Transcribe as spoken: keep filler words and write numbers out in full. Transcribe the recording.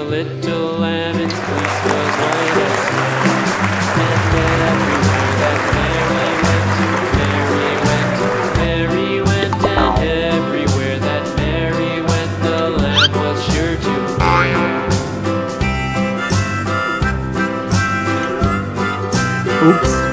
little lamb, its fleece was white as snow. And everywhere that Mary went, Mary went, Mary went, and everywhere that Mary went, the lamb was sure to go. Oops.